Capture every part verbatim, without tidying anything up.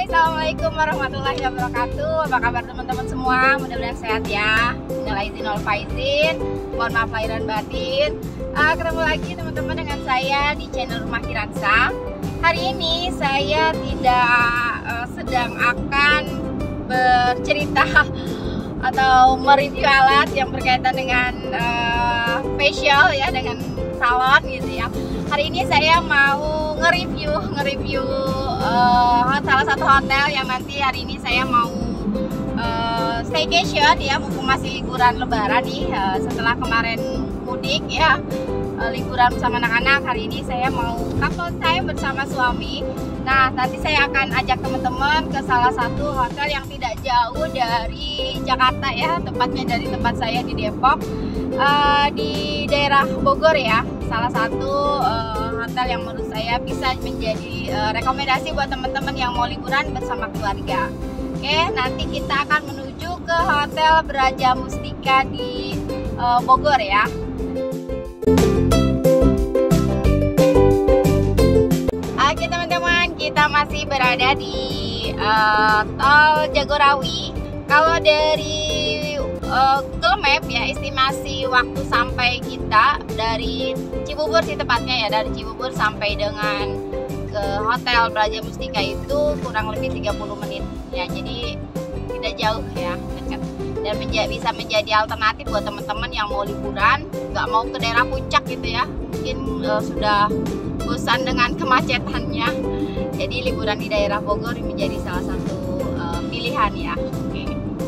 Assalamualaikum warahmatullahi wabarakatuh. Apa kabar teman-teman semua? Mudah-mudahan sehat ya. Minal aidin wal faizin. Mohon maaf lahir dan batin. uh, Ketemu lagi teman-teman dengan saya di channel Rumah Kiransa. Hari ini saya tidak uh, sedang akan bercerita atau mereview alat yang berkaitan dengan uh, facial ya, dengan salon gitu ya. Hari ini saya mau nge-review nge-review uh, salah satu hotel yang nanti hari ini saya mau uh, staycation ya, mumpung masih liburan lebaran nih, uh, setelah kemarin mudik ya, uh, liburan bersama anak-anak. Hari ini saya mau couple time bersama suami. Nah, nanti saya akan ajak teman-teman ke salah satu hotel yang tidak jauh dari Jakarta ya, tepatnya dari tempat saya di Depok, uh, di daerah Bogor ya. Salah satu uh, hotel yang menurut saya bisa menjadi uh, rekomendasi buat teman-teman yang mau liburan bersama keluarga. Oke, nanti kita akan menuju ke Hotel Braja Mustika di uh, Bogor ya. Oke teman-teman, kita masih berada di uh, Tol Jagorawi. Kalau dari uh, Google Map ya, estimasi waktu sampai kita dari Cibubur sih tepatnya ya, dari Cibubur sampai dengan ke Hotel Braja Mustika itu kurang lebih tiga puluh menit ya, jadi tidak jauh ya, dekat. Dan menja bisa menjadi alternatif buat teman-teman yang mau liburan, nggak mau ke daerah puncak gitu ya, mungkin uh, sudah bosan dengan kemacetannya, jadi liburan di daerah Bogor menjadi salah satu uh, pilihan ya. Oke.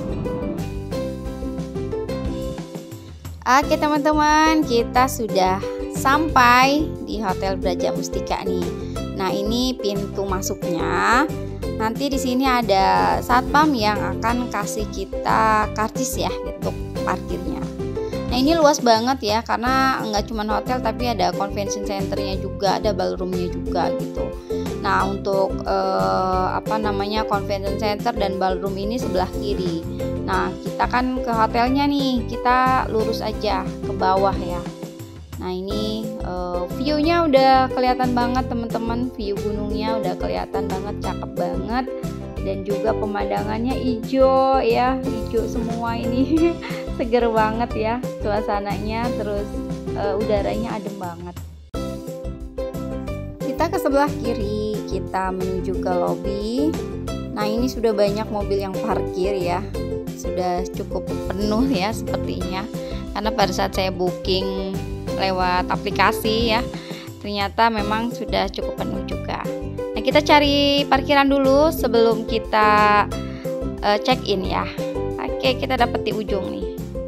Oke teman-teman, kita sudah sampai di Hotel Braja Mustika nih. Nah, ini pintu masuknya. Nanti di sini ada satpam yang akan kasih kita karcis ya untuk parkirnya. Nah, ini luas banget ya, karena nggak cuma hotel tapi ada convention centernya juga, ada ballroomnya juga gitu. Nah, untuk eh, apa namanya convention center dan ballroom ini sebelah kiri. Nah, kita kan ke hotelnya nih, kita lurus aja ke bawah ya. Nah, ini uh, view-nya udah kelihatan banget teman-teman, view gunungnya udah kelihatan banget, cakep banget, dan juga pemandangannya hijau ya, hijau semua ini. Seger banget ya suasananya, terus uh, udaranya adem banget. Kita ke sebelah kiri, kita menuju ke lobby. Nah, ini sudah banyak mobil yang parkir ya, sudah cukup penuh ya sepertinya, karena pada saat saya booking lewat aplikasi ya, ternyata memang sudah cukup penuh juga. Nah, kita cari parkiran dulu sebelum kita uh, check in ya. Oke, kita dapat di ujung nih.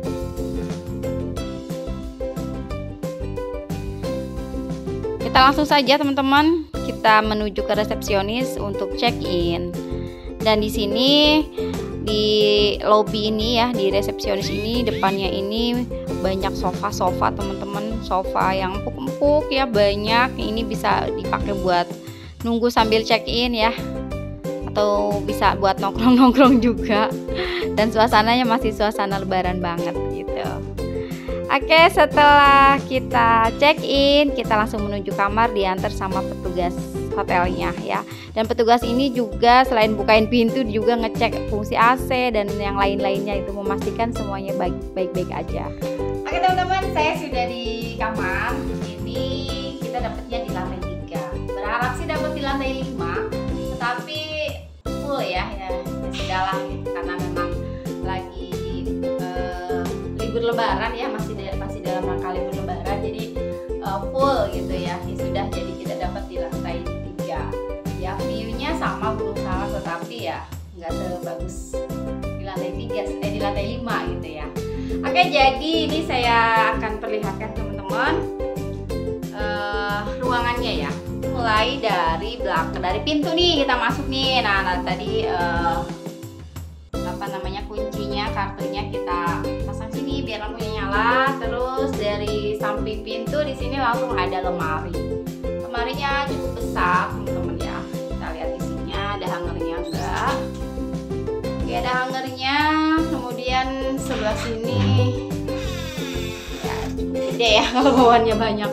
Kita langsung saja teman-teman, kita menuju ke resepsionis untuk check in. Dan di sini di lobby ini ya, di resepsionis ini, depannya ini banyak sofa-sofa teman-teman, sofa yang empuk-empuk ya, banyak. Ini bisa dipakai buat nunggu sambil check in ya, atau bisa buat nongkrong-nongkrong juga. Dan suasananya masih suasana lebaran banget gitu. Oke, setelah kita check in, kita langsung menuju kamar, diantar sama petugas hotelnya ya. Dan petugas ini juga selain bukain pintu juga ngecek fungsi A C dan yang lain-lainnya, itu memastikan semuanya baik-baik aja. Oke teman-teman, saya sudah di kamar. Ini kita dapatnya di lantai tiga. Berharap sih dapat di lantai lima, tetapi full ya, ya, ya sudahlah gitu, karena memang lagi uh, libur lebaran ya, masih masih dalam rangka libur lebaran, jadi uh, full gitu ya. Ya sudah, jadi kita dapat di lantai tiga. Ya, view-nya sama Gunung Salak, tetapi ya nggak sebagus di lantai tiga, eh, di lantai lima gitu ya. Oke, jadi ini saya akan perlihatkan teman-teman uh, ruangannya ya. Mulai dari belakang, dari pintu nih kita masuk nih. Nah, nah tadi uh, apa namanya kuncinya, kartunya kita pasang sini biar lampunya nyala. Terus dari samping pintu di sini langsung ada lemari. Lemarinya cukup besar teman-teman ya. Kita lihat isinya, ada hangernya enggak? Oke, ada hangernya. Kemudian sebelah sini ya cukup gede ya kalau bawaannya banyak.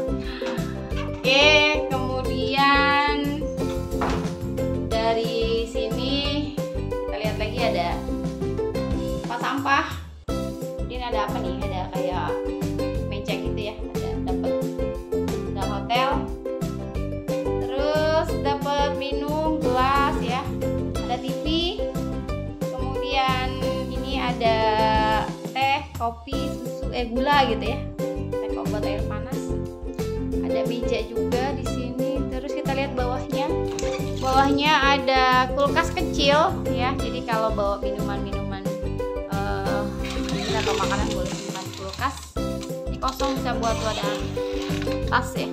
Oke, kemudian dari sini ada apa nih? Ada kayak meja gitu ya. Ada dapat dalam hotel. Terus dapat minum gelas ya. Ada T V. Kemudian ini ada teh, kopi, susu, eh gula gitu ya. Teh obat air panas. Ada meja juga di sini. Terus kita lihat bawahnya. Bawahnya ada kulkas kecil ya. Jadi kalau bawa minuman-minuman uh, atau makanan boleh simpan di kulkas. Ini kosong, bisa buat wadah tas ya.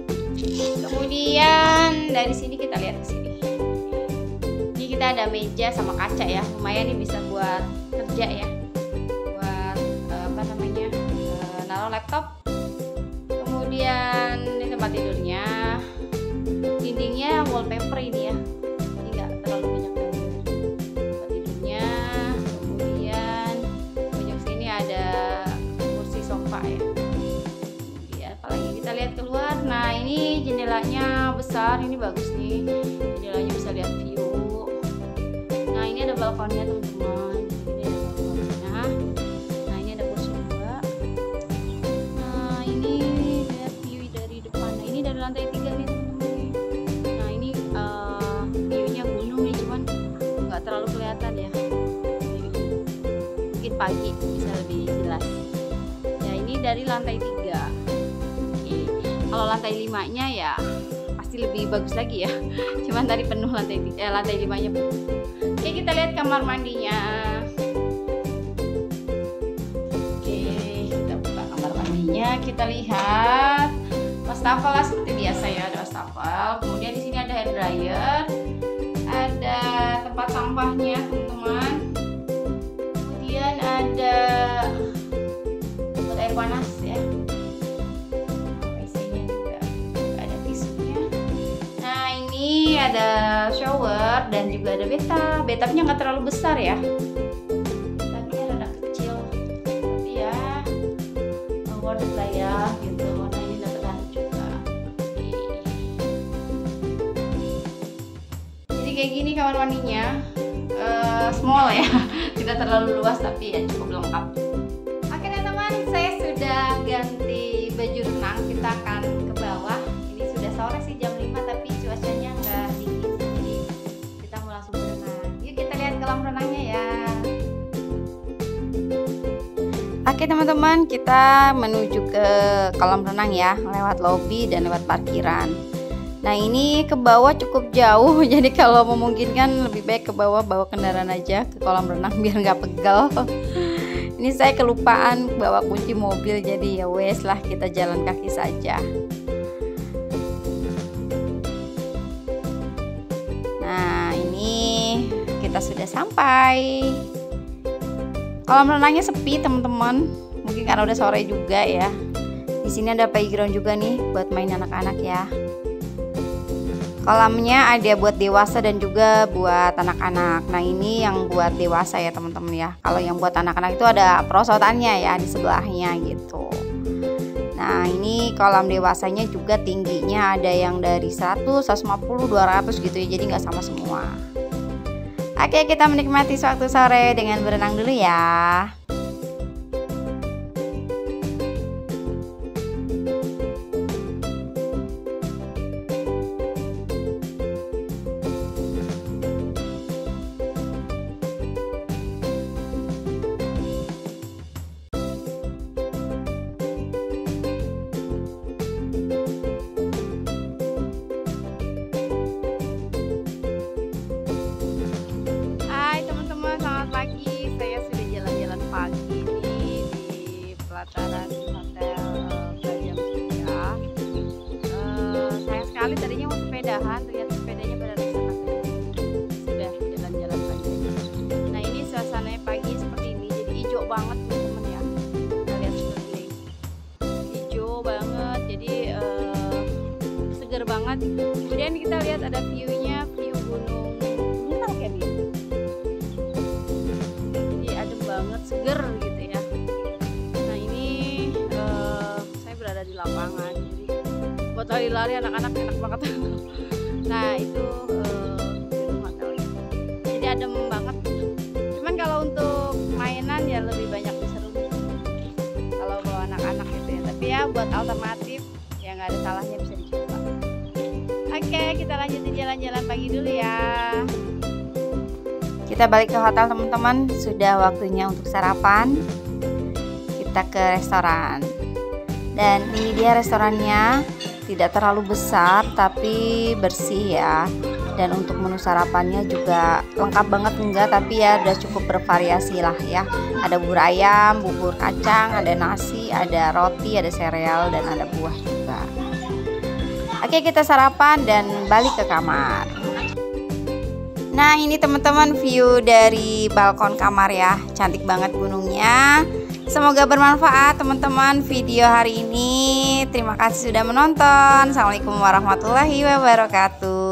Kemudian dari sini kita lihat ke sini. Ini kita ada meja sama kaca ya. Lumayan nih bisa buat kerja ya. Buat uh, apa namanya? Uh, naruh laptop. Kemudian ini tempat tidurnya. Dindingnya wallpaper ini ya. Ini enggak terlalu banyak tempat tidurnya. Kemudian pojok sini ada kursi sofa ya. Kemudian apalagi kita lihat keluar. Nah, ini jendelanya besar, ini bagus nih. Jendelanya bisa lihat view. Nah, ini ada balkonnya teman-teman. Ini ada balkonnya. Nah, ini ada kursi dua. Nah, ini lihat view dari depan. Nah, ini dari lantai tiga nih teman-teman. Nah, ini uh, viewnya gunung nih, cuman nggak terlalu kelihatan ya. Mungkin pagi bisa lebih jelas. Ya, ini dari lantai tiga. Oke. Kalau lantai limanya ya pasti lebih bagus lagi ya. Cuman tadi penuh lantai eh, lantai limanya penuh. Oke, kita lihat kamar mandinya. Oke, kita buka kamar mandinya. Kita lihat wastafel lah seperti biasa ya, ada wastafel. Kemudian di sini ada hair dryer, ada tempat sampahnya teman-teman. Kemudian ada buat air panas ya. W C-nya juga ada tisunya. Nah, ini ada shower dan juga ada bathtub. Bathtubnya nggak terlalu besar ya. Tapi rada kecil. Tapi ya worth it lah ya gitu. Nah, ini dapat handuk juga. Oke. Jadi kayak gini kamar mandinya. Uh, small ya. Tidak terlalu luas tapi ya cukup lengkap. Oke teman-teman, saya sudah ganti baju renang. Kita akan ke bawah. Ini sudah sore sih, jam lima, tapi cuacanya nggak dingin, jadi kita mau langsung berenang. Yuk kita lihat kolam renangnya ya. Oke teman-teman, kita menuju ke kolam renang ya, lewat lobi dan lewat parkiran. Nah, ini ke bawah cukup jauh, jadi kalau memungkinkan lebih baik ke bawah bawa kendaraan aja ke kolam renang biar nggak pegal. Ini saya kelupaan bawa kunci mobil, jadi ya wes lah, kita jalan kaki saja. Nah, ini kita sudah sampai. Kolam renangnya sepi teman-teman, mungkin karena udah sore juga ya. Di sini ada playground juga nih buat main anak-anak ya. Kolamnya ada buat dewasa dan juga buat anak-anak. Nah, ini yang buat dewasa ya teman-teman ya. Kalau yang buat anak-anak itu ada perosotannya ya di sebelahnya gitu. Nah, ini kolam dewasanya juga tingginya ada yang dari seratus, seratus lima puluh, dua ratus gitu ya. Jadi nggak sama semua. Oke, kita menikmati waktu sore dengan berenang dulu ya. Pelataran Hotel Gajah Mulia. Uh, sayang sekali tadinya mau sepedahan, ternyata sepedanya pada rusak. Sudah jalan-jalan pagi. Nah, ini suasananya pagi seperti ini, jadi hijau banget teman-teman ya. Kita lihat sekeliling, hijau banget, jadi uh, segar banget. Kemudian kita lihat ada view-nya, view gunung Bintang kayak gitu. Jadi adem banget, seger gitu ya. Di lapangan, jadi buat lari-lari anak-anak enak banget. Nah, itu uh, hotelnya, jadi adem banget. Cuman kalau untuk mainan ya lebih banyak di serumit. ya buat alternatif yang nggak ada salahnya bisa dicoba. Oke, kita lanjutin jalan-jalan pagi dulu ya. Kita balik ke hotel teman-teman, sudah waktunya untuk sarapan. Kita ke restoran. Dan ini dia restorannya, tidak terlalu besar tapi bersih ya. Dan untuk menu sarapannya juga lengkap banget enggak, tapi ya udah cukup bervariasi lah ya. Ada bubur ayam, bubur kacang, ada nasi, ada roti, ada sereal, dan ada buah juga. Oke, kita sarapan dan balik ke kamar. Nah, ini teman-teman view dari balkon kamar ya. Cantik banget gunungnya. Semoga bermanfaat teman-teman video hari ini. Terima kasih sudah menonton. Assalamualaikum warahmatullahi wabarakatuh.